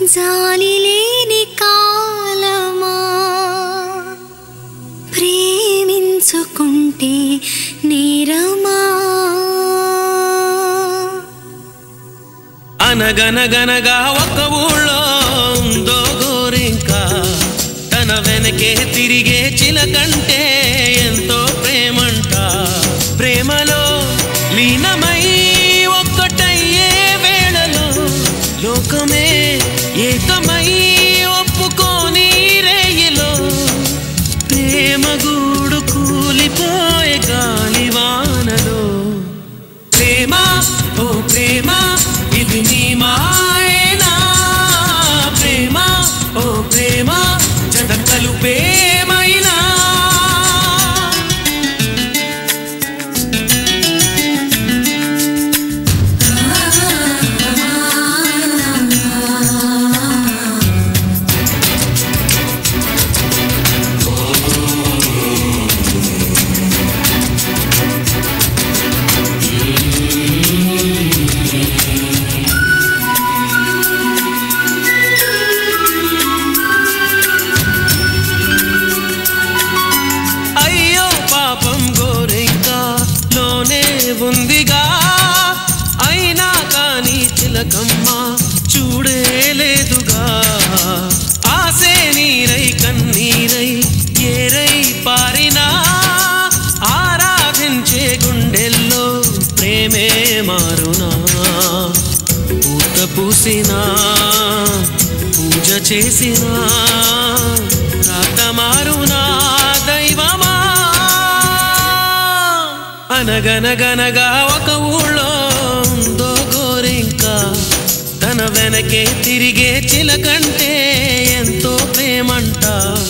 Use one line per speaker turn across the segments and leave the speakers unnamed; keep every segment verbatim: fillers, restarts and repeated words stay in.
జాలి లేని కాలమా ప్రేమించుకుంటే నేరమా
అనగనగనగా ఒక ఊళ్ళో ఉందో గోరింక తన వెనకే తిరిగే చిలకంటే ఎంతో ప్రేమంట ప్రేమలో లీనమై ఒక్కటయ్యే వేళలో లోకమే ఏకమై ఒప్పుకోని రేయిలో ప్రేమ గూడు కూలిపోయే గాలివానలో ప్రేమ ఓ ప్రేమ ఇది నీ మాయేనా ప్రేమ ఓ ప్రేమ జడకలు ప్రేమైనా ఉందిగా అయినా కానీ చిలకమ్మ చూడలేదుగా ఆసే నీరై కన్నీరై ఏరై పారినా ఆరాధించే గుండెల్లో ప్రేమే మారునా పూత పూసినా పూజ చేసినా రాత మారునా దైవమా అనగనగనగా ఒక ఊళ్ళో ఉందో గోరింక తన వెనకే తిరిగే చిలకంటే ఎంతో ప్రేమంట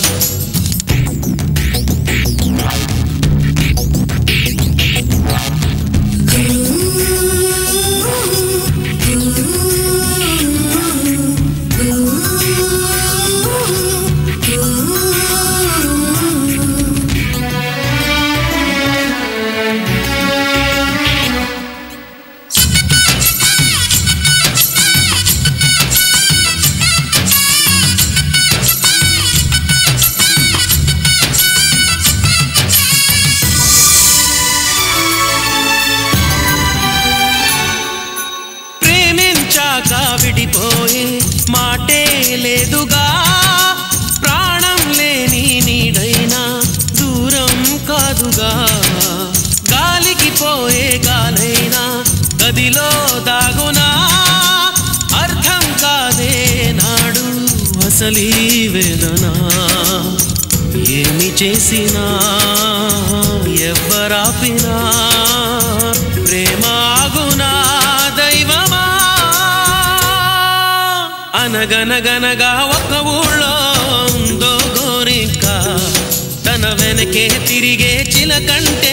విడిపోయే మాటే లేదుగా ప్రాణం లేని నీడైనా దూరం కాదుగా గాలికి పోయే గాలైనా గదిలో దాగునా అర్థం కాదే నాడు అసలీ వేదన ఏమి చేసినా ఎవ్వరాపినా ప్రేమ ఆగునా దైవమా అనగనగనగా ఒక ఊళ్ళో ఉందో గోరింక తన వెనకే తిరిగే చిలకంటే